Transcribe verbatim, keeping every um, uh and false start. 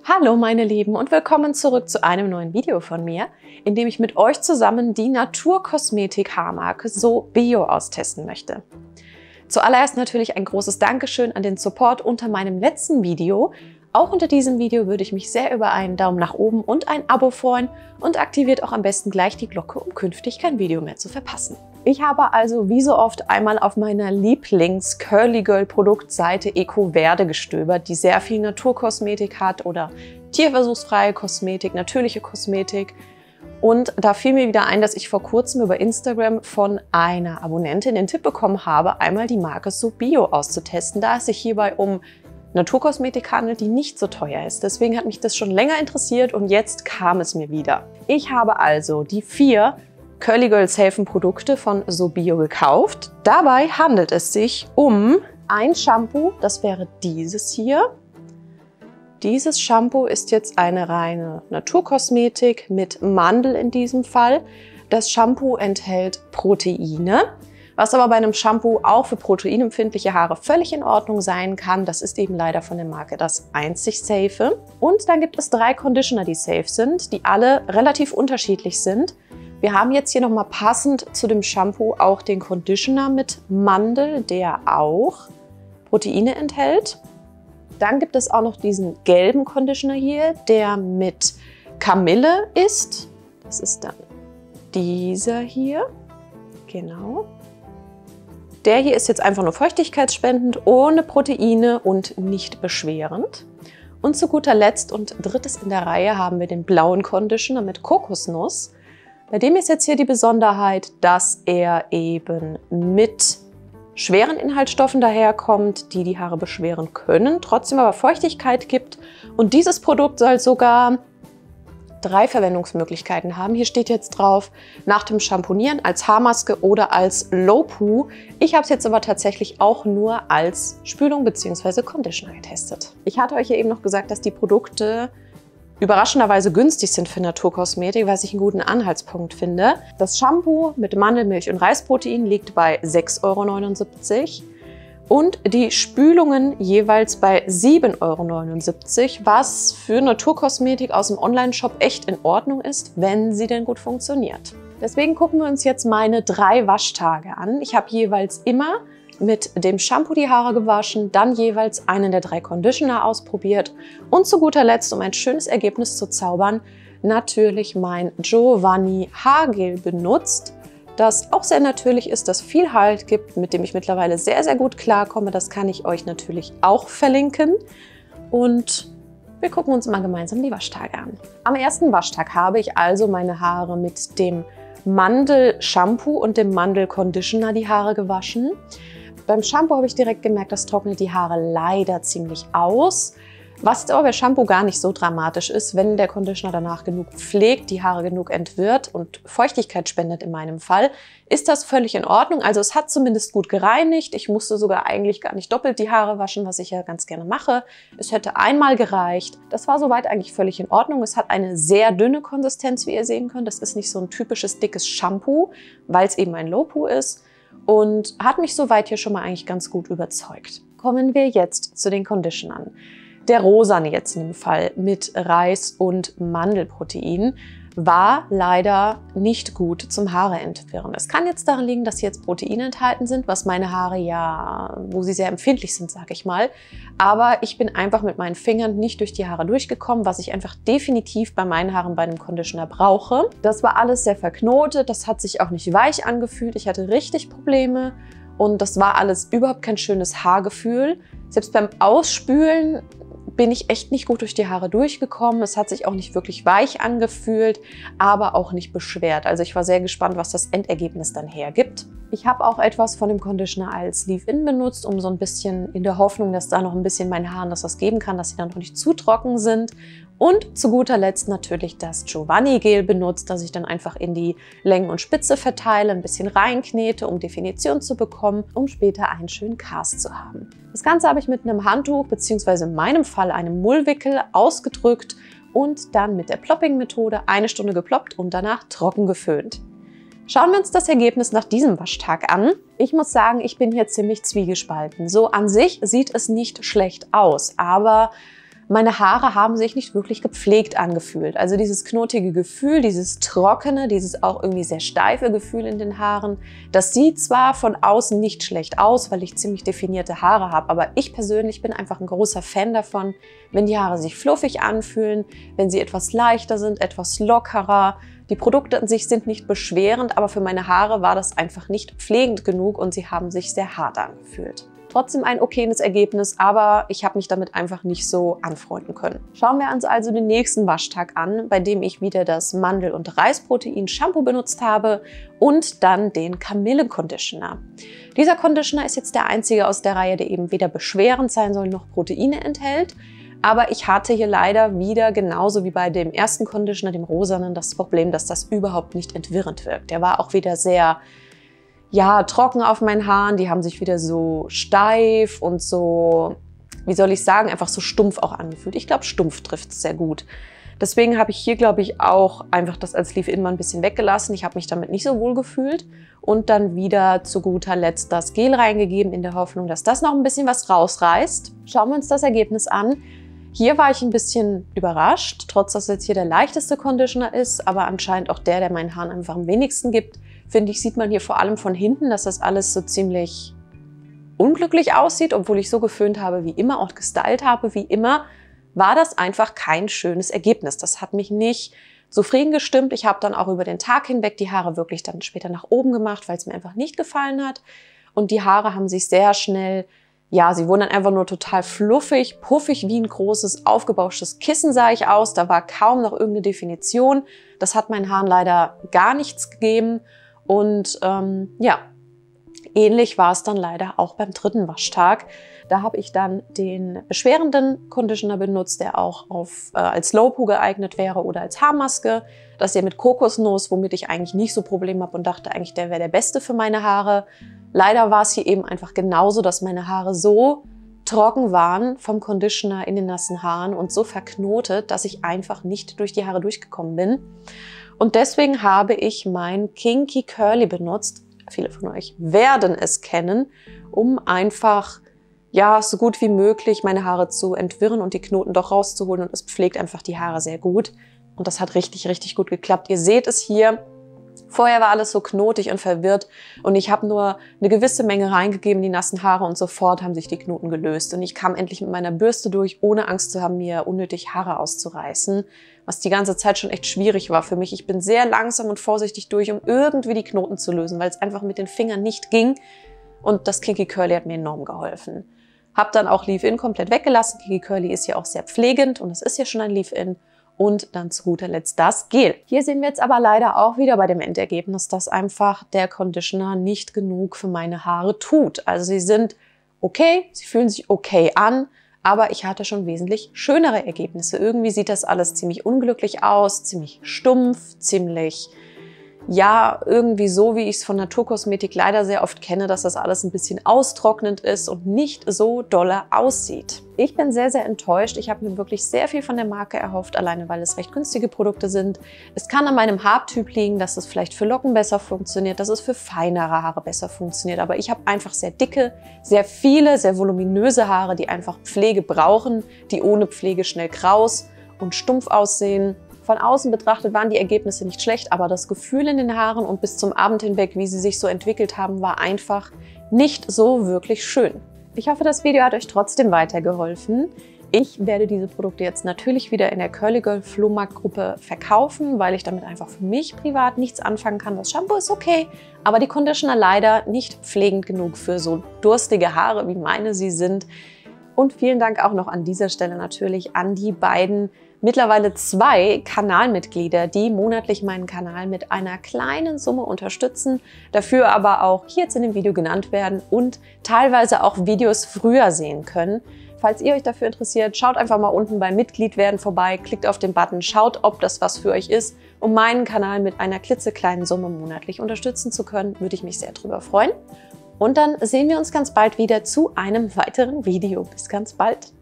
Hallo meine Lieben und willkommen zurück zu einem neuen Video von mir, in dem ich mit euch zusammen die Naturkosmetik-Haarmarke So Bio austesten möchte. Zuallererst natürlich ein großes Dankeschön an den Support unter meinem letzten Video. Auch unter diesem Video würde ich mich sehr über einen Daumen nach oben und ein Abo freuen und aktiviert auch am besten gleich die Glocke, um künftig kein Video mehr zu verpassen. Ich habe also wie so oft einmal auf meiner Lieblings-Curly-Girl-Produktseite EcoVerde gestöbert, die sehr viel Naturkosmetik hat oder tierversuchsfreie Kosmetik, natürliche Kosmetik. Und da fiel mir wieder ein, dass ich vor kurzem über Instagram von einer Abonnentin den Tipp bekommen habe, einmal die Marke So Bio auszutesten, da es sich hierbei um Naturkosmetik handelt, die nicht so teuer ist. Deswegen hat mich das schon länger interessiert und jetzt kam es mir wieder. Ich habe also die vier Curly Girl Safen Produkte von So Bio gekauft. Dabei handelt es sich um ein Shampoo, das wäre dieses hier. Dieses Shampoo ist jetzt eine reine Naturkosmetik mit Mandel in diesem Fall. Das Shampoo enthält Proteine, was aber bei einem Shampoo auch für proteinempfindliche Haare völlig in Ordnung sein kann. Das ist eben leider von der Marke das einzig Safe. Und dann gibt es drei Conditioner, die safe sind, die alle relativ unterschiedlich sind. Wir haben jetzt hier nochmal passend zu dem Shampoo auch den Conditioner mit Mandel, der auch Proteine enthält. Dann gibt es auch noch diesen gelben Conditioner hier, der mit Kamille ist. Das ist dann dieser hier, genau. Der hier ist jetzt einfach nur feuchtigkeitsspendend, ohne Proteine und nicht beschwerend. Und zu guter Letzt und drittes in der Reihe haben wir den blauen Conditioner mit Kokosnuss. Bei dem ist jetzt hier die Besonderheit, dass er eben mit schweren Inhaltsstoffen daherkommt, die die Haare beschweren können, trotzdem aber Feuchtigkeit gibt. Und dieses Produkt soll sogar drei Verwendungsmöglichkeiten haben. Hier steht jetzt drauf, nach dem Shampoonieren als Haarmaske oder als Low-Poo. Ich habe es jetzt aber tatsächlich auch nur als Spülung bzw. Conditioner getestet. Ich hatte euch ja eben noch gesagt, dass die Produkte überraschenderweise günstig sind für Naturkosmetik, was ich einen guten Anhaltspunkt finde. Das Shampoo mit Mandelmilch und Reisprotein liegt bei sechs Euro neunundsiebzig und die Spülungen jeweils bei sieben Euro neunundsiebzig, was für Naturkosmetik aus dem Online-Shop echt in Ordnung ist, wenn sie denn gut funktioniert. Deswegen gucken wir uns jetzt meine drei Waschtage an. Ich habe jeweils immer mit dem Shampoo die Haare gewaschen, dann jeweils einen der drei Conditioner ausprobiert und zu guter Letzt, um ein schönes Ergebnis zu zaubern, natürlich mein Giovanni Haargel benutzt, das auch sehr natürlich ist, das viel Halt gibt, mit dem ich mittlerweile sehr, sehr gut klarkomme. Das kann ich euch natürlich auch verlinken. Und wir gucken uns mal gemeinsam die Waschtage an. Am ersten Waschtag habe ich also meine Haare mit dem Mandel-Shampoo und dem Mandel-Conditioner die Haare gewaschen. Beim Shampoo habe ich direkt gemerkt, das trocknet die Haare leider ziemlich aus. Was aber bei Shampoo gar nicht so dramatisch ist, wenn der Conditioner danach genug pflegt, die Haare genug entwirrt und Feuchtigkeit spendet in meinem Fall, ist das völlig in Ordnung. Also es hat zumindest gut gereinigt. Ich musste sogar eigentlich gar nicht doppelt die Haare waschen, was ich ja ganz gerne mache. Es hätte einmal gereicht. Das war soweit eigentlich völlig in Ordnung. Es hat eine sehr dünne Konsistenz, wie ihr sehen könnt. Das ist nicht so ein typisches dickes Shampoo, weil es eben ein Low-Poo ist. Und hat mich soweit hier schon mal eigentlich ganz gut überzeugt. Kommen wir jetzt zu den Conditionern. Der rosane jetzt in dem Fall mit Reis- und Mandelprotein war leider nicht gut zum Haare entwirren. Es kann jetzt daran liegen, dass hier jetzt Proteine enthalten sind, was meine Haare ja, wo sie sehr empfindlich sind, sage ich mal. Aber ich bin einfach mit meinen Fingern nicht durch die Haare durchgekommen, was ich einfach definitiv bei meinen Haaren bei einem Conditioner brauche. Das war alles sehr verknotet, das hat sich auch nicht weich angefühlt. Ich hatte richtig Probleme und das war alles überhaupt kein schönes Haargefühl. Selbst beim Ausspülen bin ich echt nicht gut durch die Haare durchgekommen. Es hat sich auch nicht wirklich weich angefühlt, aber auch nicht beschwert. Also ich war sehr gespannt, was das Endergebnis dann hergibt. Ich habe auch etwas von dem Conditioner als Leave-In benutzt, um so ein bisschen in der Hoffnung, dass da noch ein bisschen meinen Haaren das was geben kann, dass sie dann noch nicht zu trocken sind. Und zu guter Letzt natürlich das Giovanni Gel benutzt, das ich dann einfach in die Längen und Spitze verteile, ein bisschen reinknete, um Definition zu bekommen, um später einen schönen Cast zu haben. Das Ganze habe ich mit einem Handtuch bzw. in meinem Fall einem Mullwickel ausgedrückt und dann mit der Plopping-Methode eine Stunde geploppt und danach trocken geföhnt. Schauen wir uns das Ergebnis nach diesem Waschtag an. Ich muss sagen, ich bin hier ziemlich zwiegespalten. So an sich sieht es nicht schlecht aus, aber meine Haare haben sich nicht wirklich gepflegt angefühlt. Also dieses knotige Gefühl, dieses trockene, dieses auch irgendwie sehr steife Gefühl in den Haaren, das sieht zwar von außen nicht schlecht aus, weil ich ziemlich definierte Haare habe, aber ich persönlich bin einfach ein großer Fan davon, wenn die Haare sich fluffig anfühlen, wenn sie etwas leichter sind, etwas lockerer. Die Produkte an sich sind nicht beschwerend, aber für meine Haare war das einfach nicht pflegend genug und sie haben sich sehr hart angefühlt. Trotzdem ein okayes Ergebnis, aber ich habe mich damit einfach nicht so anfreunden können. Schauen wir uns also den nächsten Waschtag an, bei dem ich wieder das Mandel- und Reisprotein-Shampoo benutzt habe und dann den Kamille-Conditioner. Dieser Conditioner ist jetzt der einzige aus der Reihe, der eben weder beschwerend sein soll noch Proteine enthält. Aber ich hatte hier leider wieder, genauso wie bei dem ersten Conditioner, dem rosanen, das Problem, dass das überhaupt nicht entwirrend wirkt. Der war auch wieder sehr ja, trocken auf meinen Haaren, die haben sich wieder so steif und so, wie soll ich sagen, einfach so stumpf auch angefühlt. Ich glaube, stumpf trifft es sehr gut. Deswegen habe ich hier, glaube ich, auch einfach das als Leave-In mal ein bisschen weggelassen. Ich habe mich damit nicht so wohl gefühlt und dann wieder zu guter Letzt das Gel reingegeben in der Hoffnung, dass das noch ein bisschen was rausreißt. Schauen wir uns das Ergebnis an. Hier war ich ein bisschen überrascht, trotz dass jetzt hier der leichteste Conditioner ist, aber anscheinend auch der, der meinen Haaren einfach am wenigsten gibt. Finde ich, sieht man hier vor allem von hinten, dass das alles so ziemlich unglücklich aussieht, obwohl ich so geföhnt habe wie immer und gestylt habe wie immer, war das einfach kein schönes Ergebnis. Das hat mich nicht zufrieden gestimmt. Ich habe dann auch über den Tag hinweg die Haare wirklich dann später nach oben gemacht, weil es mir einfach nicht gefallen hat. Und die Haare haben sich sehr schnell, ja, sie wurden dann einfach nur total fluffig, puffig wie ein großes, aufgebauschtes Kissen sah ich aus. Da war kaum noch irgendeine Definition. Das hat meinen Haaren leider gar nichts gegeben. Und ähm, ja, ähnlich war es dann leider auch beim dritten Waschtag. Da habe ich dann den beschwerenden Conditioner benutzt, der auch auf, äh, als Low-Poo geeignet wäre oder als Haarmaske. Das hier mit Kokosnuss, womit ich eigentlich nicht so Probleme habe und dachte eigentlich, der wäre der beste für meine Haare. Leider war es hier eben einfach genauso, dass meine Haare so trocken waren vom Conditioner in den nassen Haaren und so verknotet, dass ich einfach nicht durch die Haare durchgekommen bin. Und deswegen habe ich mein Kinky Curly benutzt. Viele von euch werden es kennen, um einfach ja so gut wie möglich meine Haare zu entwirren und die Knoten doch rauszuholen. Und es pflegt einfach die Haare sehr gut. Und das hat richtig, richtig gut geklappt. Ihr seht es hier. Vorher war alles so knotig und verwirrt und ich habe nur eine gewisse Menge reingegeben in die nassen Haare und sofort haben sich die Knoten gelöst. Und ich kam endlich mit meiner Bürste durch, ohne Angst zu haben, mir unnötig Haare auszureißen, was die ganze Zeit schon echt schwierig war für mich. Ich bin sehr langsam und vorsichtig durch, um irgendwie die Knoten zu lösen, weil es einfach mit den Fingern nicht ging. Und das Kinky Curly hat mir enorm geholfen. Hab dann auch Leave-In komplett weggelassen. Kinky Curly ist ja auch sehr pflegend und es ist ja schon ein Leave-In. Und dann zu guter Letzt das Gel. Hier sehen wir jetzt aber leider auch wieder bei dem Endergebnis, dass einfach der Conditioner nicht genug für meine Haare tut. Also sie sind okay, sie fühlen sich okay an, aber ich hatte schon wesentlich schönere Ergebnisse. Irgendwie sieht das alles ziemlich unglücklich aus, ziemlich stumpf, ziemlich, ja, irgendwie so, wie ich es von Naturkosmetik leider sehr oft kenne, dass das alles ein bisschen austrocknend ist und nicht so dolle aussieht. Ich bin sehr, sehr enttäuscht. Ich habe mir wirklich sehr viel von der Marke erhofft, alleine weil es recht günstige Produkte sind. Es kann an meinem Haartyp liegen, dass es vielleicht für Locken besser funktioniert, dass es für feinere Haare besser funktioniert. Aber ich habe einfach sehr dicke, sehr viele, sehr voluminöse Haare, die einfach Pflege brauchen, die ohne Pflege schnell kraus und stumpf aussehen. Von außen betrachtet waren die Ergebnisse nicht schlecht, aber das Gefühl in den Haaren und bis zum Abend hinweg, wie sie sich so entwickelt haben, war einfach nicht so wirklich schön. Ich hoffe, das Video hat euch trotzdem weitergeholfen. Ich werde diese Produkte jetzt natürlich wieder in der Curly Girl Flohmarkt-Gruppe verkaufen, weil ich damit einfach für mich privat nichts anfangen kann. Das Shampoo ist okay, aber die Conditioner leider nicht pflegend genug für so durstige Haare, wie meine sie sind. Und vielen Dank auch noch an dieser Stelle natürlich an die beiden mittlerweile zwei Kanalmitglieder, die monatlich meinen Kanal mit einer kleinen Summe unterstützen, dafür aber auch hier jetzt in dem Video genannt werden und teilweise auch Videos früher sehen können. Falls ihr euch dafür interessiert, schaut einfach mal unten beim Mitglied werden vorbei, klickt auf den Button, schaut, ob das was für euch ist, um meinen Kanal mit einer klitzekleinen Summe monatlich unterstützen zu können. Würde ich mich sehr drüber freuen. Und dann sehen wir uns ganz bald wieder zu einem weiteren Video. Bis ganz bald!